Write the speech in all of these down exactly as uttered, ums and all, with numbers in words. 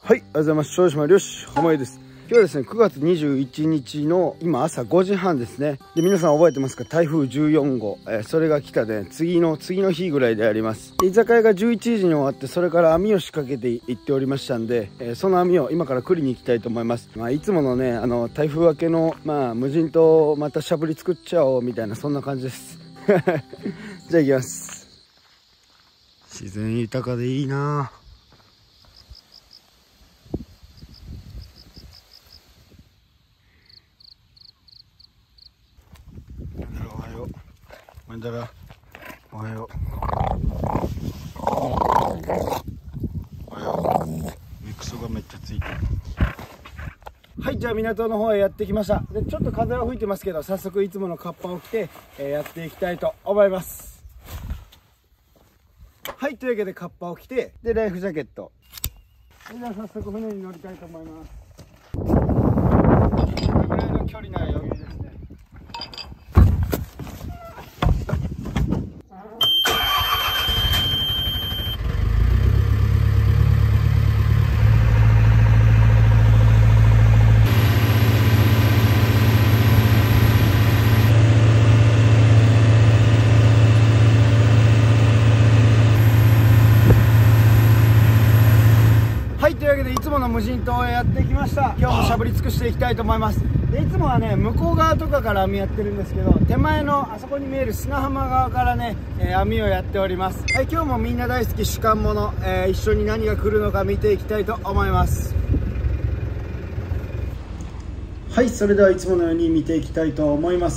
はい、ありがとうございます。小島漁師濱家です。今日はですね、くがつにじゅういちにちの今朝ごじはんですね。で、皆さん覚えてますか？台風じゅうよんごう、えー、それが来たね、次の次の日ぐらいであります。居酒屋がじゅういちじに終わって、それから網を仕掛けていっておりましたんで、えー、その網を今から繰りに行きたいと思います。まあ、いつものね、あの台風明けのまあ無人島をまたしゃぶり作っちゃおうみたいな、そんな感じです。じゃあ行きます。自然豊かでいいな。おはよう。まだら。おはよう。おはよう。ミクソがめっちゃついてる。はい、じゃあ港の方へやってきました。で、ちょっと風は吹いてますけど、早速いつものカッパを着て、えー、やっていきたいと思います。はい、というわけでカッパを着て、でライフジャケット。それでは早速船に乗りたいと思います。これぐらいの距離なら余裕ですね。はい、というわけでいつもの無人島へやってきました。今日もしゃぶり尽くしていきたいと思います。で、いつもはね、向こう側とかから網やってるんですけど、手前のあそこに見える砂浜側からね、えー、網をやっております。はい、今日もみんな大好き主観物、えー、一緒に何が来るのか見ていきたいと思います。はい、それではいつものように見ていきたいと思います。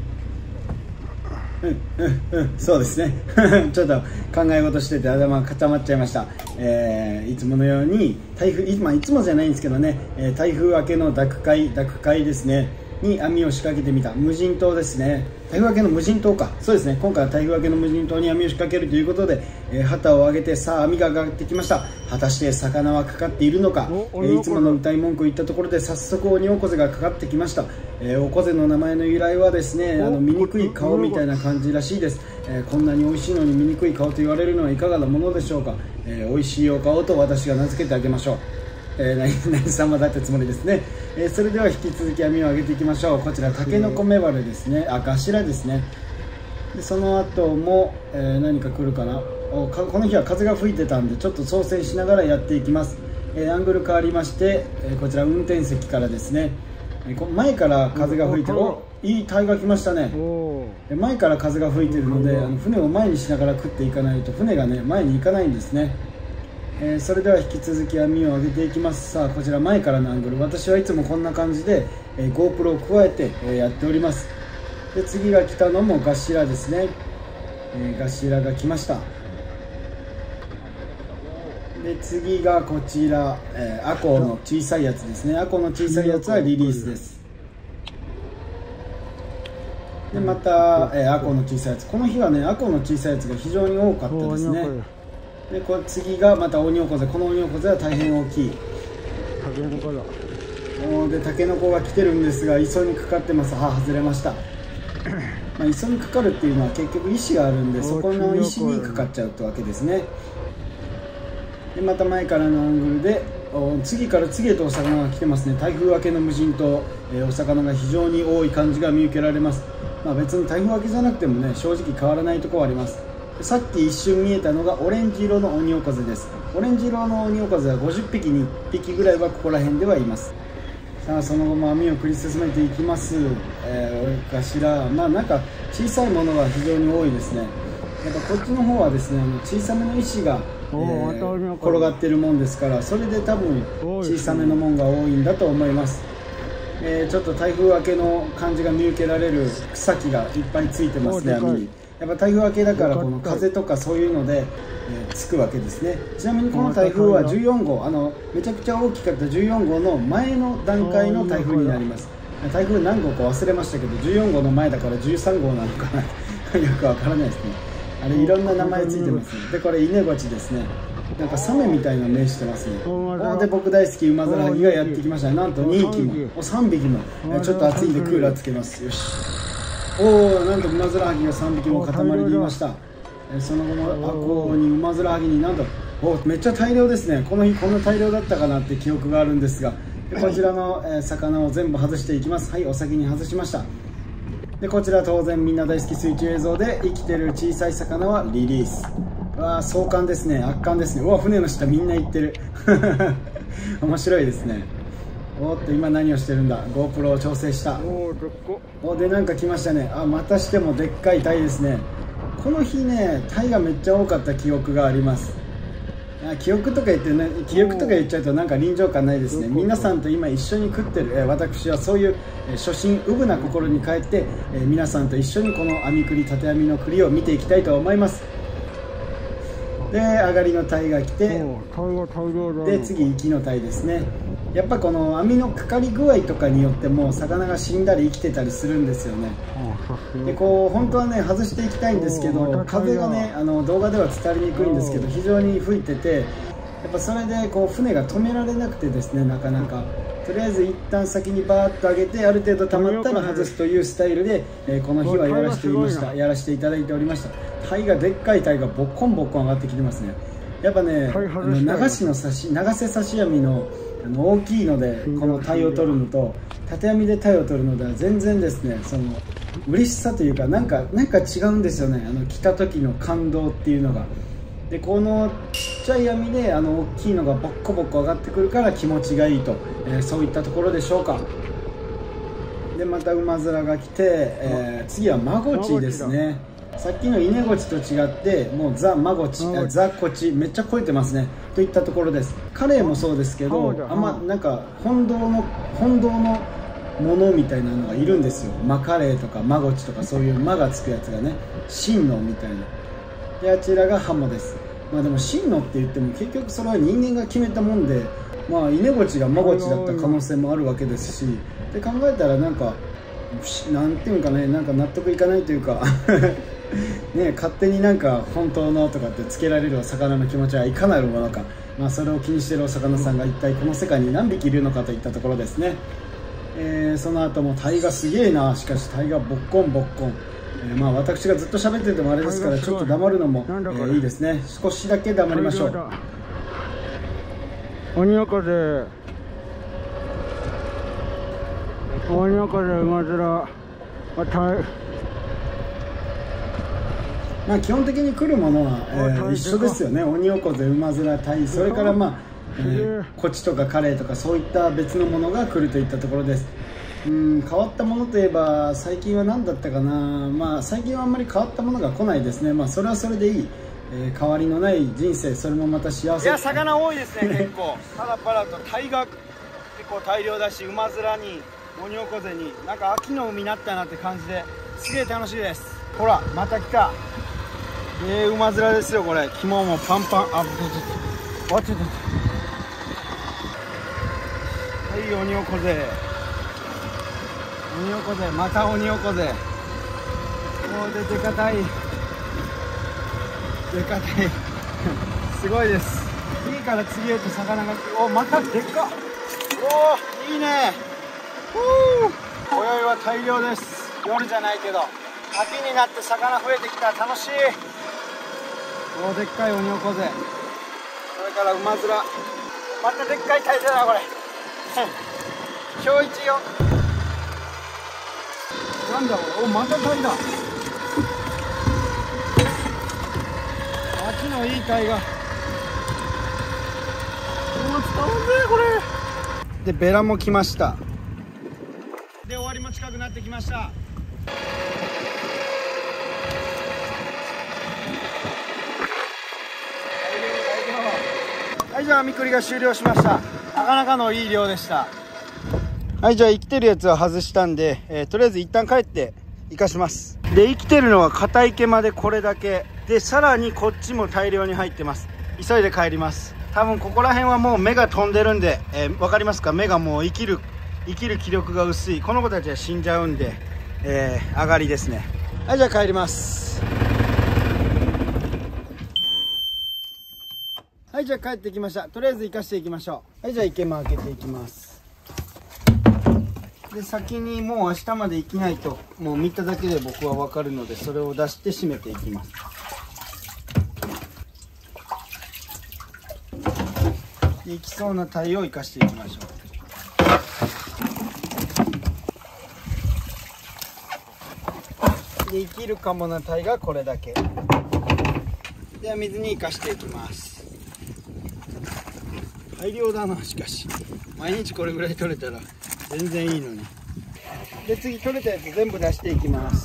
うんうんうん、そうですねちょっと考え事してて頭が固まっちゃいました。えー、いつものように台風、今いつもじゃないんですけどね、えー、台風明けの濁海濁海ですねに網を仕掛けてみた無人島ですね。台風明けの無人島か、そうですね。今回は台風明けの無人島に網を仕掛けるということで、えー、旗を上げて、さあ網が上がってきました。果たして魚はかかっているのか。えー、いつもの歌い文句を言ったところで早速オニオコゼがかかってきました。えー、オコゼの名前の由来はですね、あの醜い顔みたいな感じらしいです。えー、こんなに美味しいのに醜い顔と言われるのはいかがなものでしょうか。えー、美味しいお顔と私が名付けてあげましょう。えー、何様だってつもりですね。えー、それでは引き続き網を上げていきましょう。こちらタケノコメバルですね。あ、ガシラですね。でその後も、えー、何か来るかな。おかこの日は風が吹いてたんでちょっと操船しながらやっていきます。えー、アングル変わりまして、えー、こちら運転席からですね、えー、前から風が吹いてる。お、いいタイが来ましたね。前から風が吹いてるので、あの船を前にしながら食っていかないと船がね前に行かないんですね。えー、それでは引き続き網を上げていきます。さあ、こちら前からのアングル、私はいつもこんな感じで、えー、GoPro を加えて、えー、やっております。で次が来たのもガシラですね。えー、ガシラが来ました。で次がこちら、えー、アコの小さいやつですね。アコの小さいやつはリリースです。でまた、えー、アコの小さいやつ、この日はねアコの小さいやつが非常に多かったですね。でこれ次がまたオニオコゼ、このオニオコゼは大変大きい。タケノコだ。おでタケノコが来てるんですが磯にかかってます。は外れましたまあ磯にかかるっていうのは結局石があるんで、そこの石にかかっちゃうってわけですね。でまた前からのアングルでお次から次へとお魚が来てますね。台風明けの無人島、えー、お魚が非常に多い感じが見受けられます。まあ、別に台風明けじゃなくてもね正直変わらないところはあります。さっき一瞬見えたのがオレンジ色のオニオコゼです。オレンジ色のオニオコゼはごじゅっぴきにいっぴきぐらいはここら辺ではいます。さあその後も網を繰り進めていきます。えー、頭まあなんか小さいものが非常に多いですね。やっぱこっちの方はですね、あの小さめの石が、えー、転がってるもんですから、それで多分小さめのもんが多いんだと思います。えー、ちょっと台風明けの感じが見受けられる草木がいっぱいついてますね、網に。やっぱ台風明けだからこの風とかそういうので、えー、つくわけですね。ちなみにこの台風はじゅうよんごう、あのめちゃくちゃ大きかったじゅうよんごうの前の段階の台風になります。台風何号か忘れましたけどじゅうよんごうの前だからじゅうさんごうなのかなよくわからないですね。あれいろんな名前ついてますね。でこれイネゴチですね。なんかサメみたいな目してますね。で僕大好きウマヅラハギがやってきました。なんとにひきもおさんびきも。ちょっと暑いんでクーラーつけます。よし。おお、なんとウマヅラハギがさんびきも塊でいました。その後もアコにウマヅラハギになんとお、めっちゃ大量ですね。この日こんな大量だったかなって記憶があるんですが、でこちらの、えー、魚を全部外していきます。はい、お先に外しました。でこちら当然みんな大好き水中映像で、生きてる小さい魚はリリース。うわー、壮観ですね。圧巻ですね。うわ、船の下みんな行ってる面白いですね。おっと、今何をしてるんだ。 GoPro を調整した。おで、なんか来ましたね。あ、またしてもでっかいタイですね。この日ね、タイがめっちゃ多かった記憶があります。記憶とか言ってね、記憶とか言っちゃうとなんか臨場感ないですね。皆さんと今一緒に食ってる、えー、私はそういう、えー、初心うぶな心に帰って、えー、皆さんと一緒にこの網栗、縦網の栗を見ていきたいと思います。で、上がりのタイが来て、で次行きのタイですね。やっぱこの網のかかり具合とかによっても魚が死んだり生きてたりするんですよね。でこう本当はね外していきたいんですけど、風がねあの動画では伝わりにくいんですけど非常に吹いてて、やっぱそれでこう船が止められなくてですね、なかなかとりあえず一旦先にバーッと上げて、ある程度溜まったら外すというスタイルで、えー、この日はやらせていましたやらせていただいておりました。タイがでっかいタイがボッコンボッコン上がってきてますね。やっぱね、あの流しの刺し流せ刺し網のあの大きいのでこのタイを取るのと縦網でタイを取るのでは全然ですね、その嬉しさというかなんかなんか違うんですよね。あの来た時の感動っていうのが。でこのちっちゃい網であの大きいのがボッコボッコ上がってくるから気持ちがいいと、えー、そういったところでしょうか。でまた馬面が来て、えー、次はマゴチですね。さっきのイネゴチと違ってもうザ・マゴチ、ザ・コチめっちゃ超えてますねといったところです。カレーもそうですけど、あんまなんか本堂の本堂のものみたいなのがいるんですよ。マカレーとかマゴチとかそういうマがつくやつがね、真のみたいな。であちらがハモです。まあでも真のって言っても結局それは人間が決めたもんで、まあイネゴチがマゴチだった可能性もあるわけですし、で考えたらなんかなんていうかね、なんか納得いかないというかね、勝手になんか本当のとかってつけられるお魚の気持ちはいかなるものか、まあ、それを気にしているお魚さんが一体この世界に何匹いるのかといったところですね。えー、その後もタイがすげえな。しかしタイがボッコンボッコン、えー、まあ私がずっと喋っててもあれですからちょっと黙るのも、えー、いいですね。少しだけ黙りましょう。 鬼岡で鬼岡で馬面、まあ、タイまあ基本的に来るものは、えー、一緒ですよね。オニオコゼ、ウマヅラ、タイ、それからまあ、えー、コチとかカレイとかそういった別のものが来るといったところです。うん、変わったものといえば最近は何だったかな。まあ最近はあんまり変わったものが来ないですね。まあそれはそれでいい、えー、変わりのない人生、それもまた幸せ。いや魚多いですね結構パラパラとタイが結構大量だし、ウマヅラにオニオコゼになんか秋の海になったなって感じですげえ楽しいです。ほらまた来た。えー、馬面ですよこれ。肝もパンパン。あ、ちょっとわちょっと。はい、オニオコゼ、オニオコゼ、またオニオコゼ。おーででかたいでかたいすごいです。次から次へと魚が来る。お、またでっか。おーいいね。ふう、今宵は大量です。夜じゃないけど秋になって魚増えてきた。楽しい。おでっかいオニオコゼ、それからウマヅラ、またでっかいタイだなこれ今日一よ。なんだこれ。お、またタイだ。秋のいいタイが。もう伝わんねえこれ。でベラも来ました。で終わりも近くなってきました。はい、じゃあ網栗が終了しました。なかなかのいい量でした。はい、じゃあ生きてるやつは外したんで、えー、とりあえず一旦帰って生かします。で生きてるのは片池までこれだけで、さらにこっちも大量に入ってます。急いで帰ります。多分ここら辺はもう目が飛んでるんで、えー、分かりますか。目がもう生きる生きる気力が薄いこの子たちは死んじゃうんで、えー、上がりですね。はい、じゃあ帰ります。はい、じゃあ帰ってきました。とりあえず生かしていきましょう。はい、じゃあ池も開けていきます。で先にもう明日まで生きないともう見ただけで僕は分かるので、それを出して締めていきます。 でいきそうな鯛を生かしていきましょう。で生きるかもな鯛がこれだけでは水に生かしていきます。大量だな。しかし毎日これぐらい取れたら全然いいのに。で次取れたやつ全部出していきます。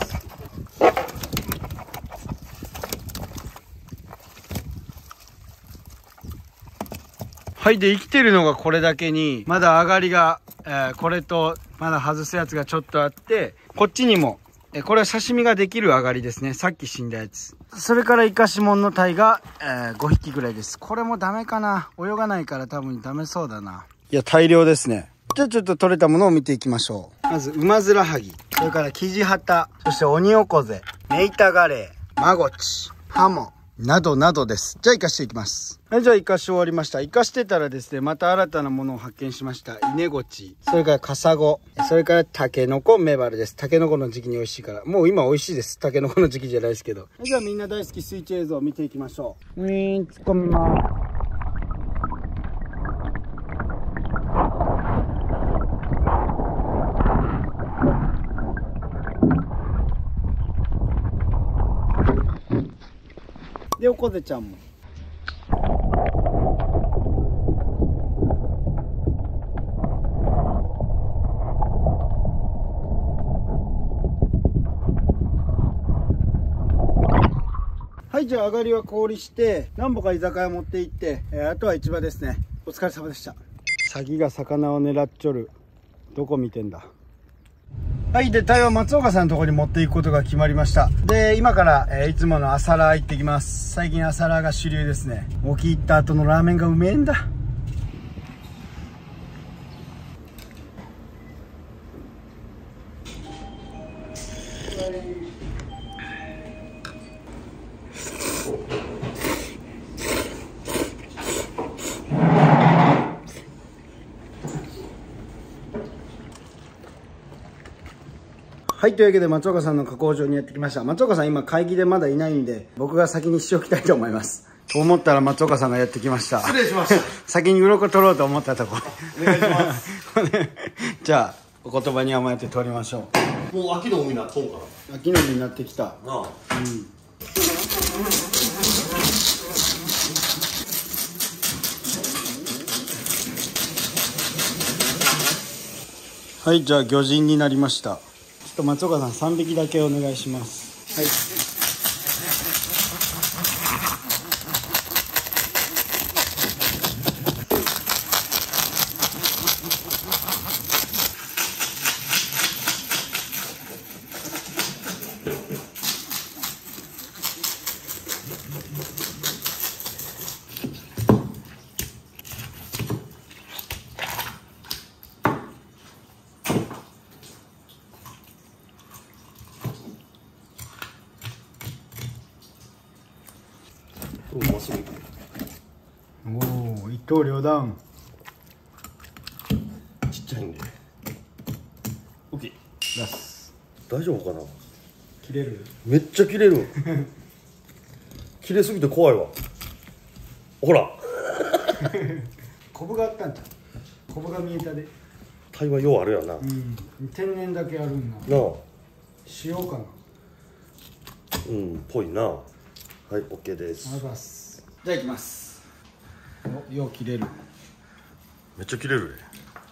はい。で生きてるのがこれだけにまだ上がりが、えー、これとまだ外すやつがちょっとあって、こっちにもえこれは刺身ができる上がりですね。さっき死んだやつ。それからイカシモンの鯛が、えー、ごひきぐらいです。これもダメかな。泳がないから多分ダメそうだな。いや大量ですね。じゃあちょっと取れたものを見ていきましょう。まずウマヅラハギ、それからキジハタ、そしてオニオコゼ、メイタガレイ、マゴチ、ハモなどなどです。じゃあ生かしていきます。はい、じゃあ生かし終わりました。生かしてたらですね、また新たなものを発見しました。イネゴチ、それからカサゴ、それからタケノコメバルです。タケノコの時期に美味しいから、もう今美味しいです。タケノコの時期じゃないですけど。じゃあみんな大好き水中映像を見ていきましょう。ウィーン突っ込みます。でオコゼちゃんもはい。じゃあ上がりは氷して何ぼか居酒屋持って行って、えー、あとは市場ですね。お疲れ様でした。サギが魚を狙っちょる。どこ見てんだ。はい。で、鯛は松岡さんのところに持っていくことが決まりました。で、今から、えー、いつもの朝ラー行ってきます。最近朝ラーが主流ですね。沖行った後のラーメンがうめえんだ。はい。というわけで松岡さんの加工場にやってきました。松岡さん今会議でまだいないんで、僕が先にしておきたいと思います。と思ったら松岡さんがやってきました。 失礼しました。 先に鱗取ろうと思ったところ。 お願いします。 じゃあ、お言葉に甘えて取りましょう。もう秋の海なっとんかな。秋の海になってきた。なあ。うん。はい、じゃあ魚人になりました。ちょっと松岡さんさんびきだけお願いします。はい。おお、一刀両断。 ちっちゃいんで。オッケー。 出す。 大丈夫かな。 切れる。 めっちゃ切れる。切れすぎて怖いわ。ほら。 コブがあったんちゃう。コブが見えたで。 鯛はようあるやな。 うん。天然だけあるんだ。 なあ。 塩かな。 うん、ぽいな。はい、オッケーです。 ありがとうございます。じゃあ行きます。お、よう切れる。 めっちゃ切れるね。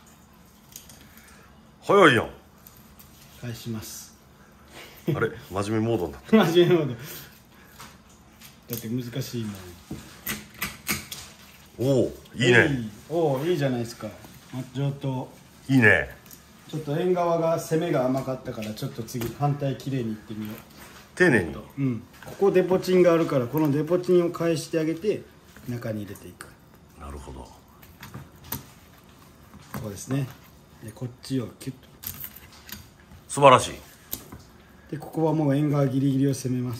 早いやん。 返します。 あれ、真面目モードになった。 真面目モード。だって難しいもん。 おお、いいね。 おお、いいじゃないですか。ちょっと。 いいね。 ちょっと縁側が攻めが甘かったから、ちょっと次反対きれいにいってみよう。 丁寧に。 うん。ここデポチンがあるから、このデポチンを返してあげて中に入れていく。 なるほど。 こうですね。でこっちをキュッと。 素晴らしい。 でここはもう縁側ギリギリを攻めます。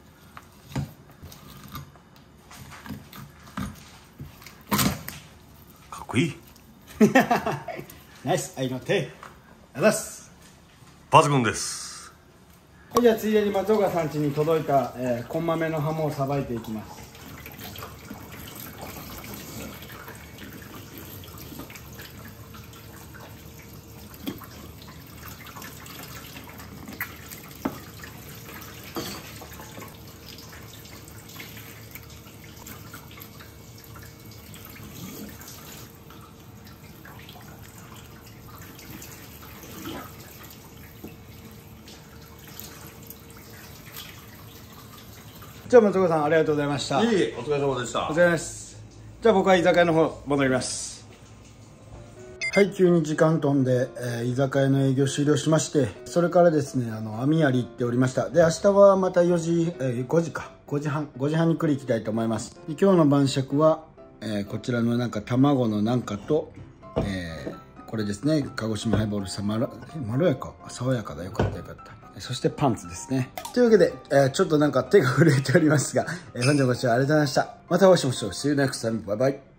かっこいい。 ナイス、愛の手。ありがとうございます。 抜群です。 はい、じゃあついでに松岡さん家に届いた、えー、コンマメのハモをさばいていきます。 じゃあ松岡さんありがとうございました。 いいお疲れ様でしたお疲れ様です。じゃあ僕は居酒屋の方戻ります。はい、急に時間飛んで、えー、居酒屋の営業終了しまして、それからですね、あの網やり行っておりました。で明日はまたよじ、えー、ごじかごじはんごじはんに栗行きたいと思います。で今日の晩酌は、えー、こちらのなんか卵のなんかと、えー、これですね、鹿児島ハイボールさまろまろやか爽やかだ、よかったよかった。そしてパンツですね。というわけで、えー、ちょっとなんか手が震えておりますが、えー、本日もご視聴ありがとうございました。またお会いしましょう。See you next time. バイバイ。